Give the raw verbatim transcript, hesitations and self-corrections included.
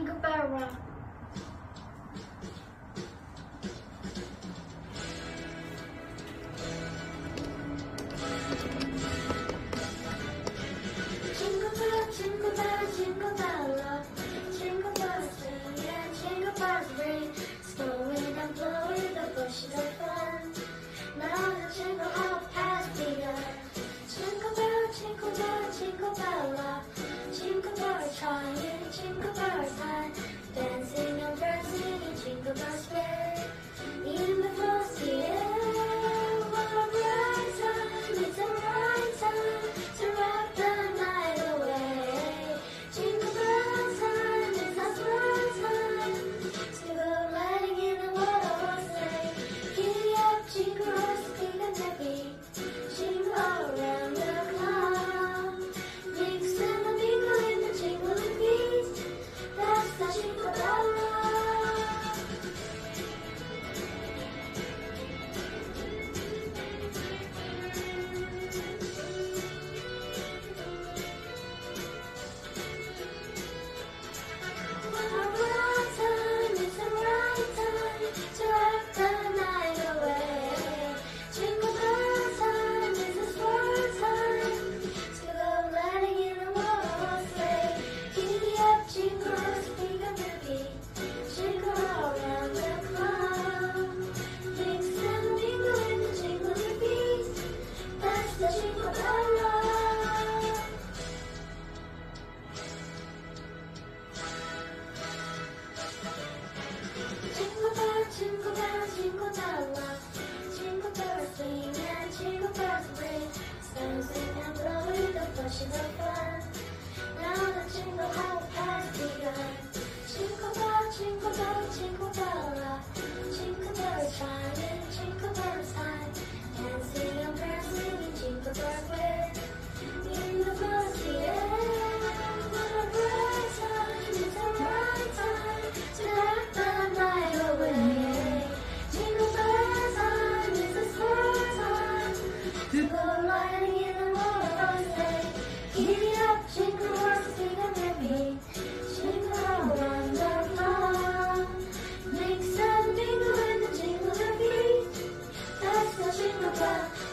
jingle bell rock. Jingle bell, jingle bell, jingle bell rock. Jingle bells swing and jingle bells ring. Snowing and blowing the bushes of fun. Now the jingle hop has begun. Jingle bell, jingle bell, jingle bell rock. Jingle bells chime, jingle bells high. Dancing and prancing in jingle bells play. In the frosty air, what a bright time! It's a bright time to rock the night away. Jingle bell time, it's a swell time to go riding in a one-horse sleigh. Giddy up, jingle horse, big and happy. Jingle all around the clock. Mix and a mingle in the jingling beat. That's the jingle bell rock. What a bright time, it's a bright time to rock the night away. Jingle bell time, it's a swell time to go riding in a one-horse sleigh. Giddy up, jingle horse, big and happy. Jingle all around the clock. Mix and mingle in the jingling beat. That's the jingle bell rock. Jingle bell, jingle bell, jingle bell rock. Jingle bells swing and jingle bells ring. Snowing and blowing the bushes of fun. Now the jingle hop has begun. Jingle bell, jingle bell, jingle bell rock. Jingle bells chime, jingle bells high. Dancing and prancing in jingle bell way. In the frosty air, what a bright time! It's a bright time to rock the night away. Jingle bell time, it's a swell time to go riding in a one-horse sleigh. Giddy up, jingle horse, big and happy. Jingle all around the clock. Mix and mingle in the jingle beat. That's the jingle bell.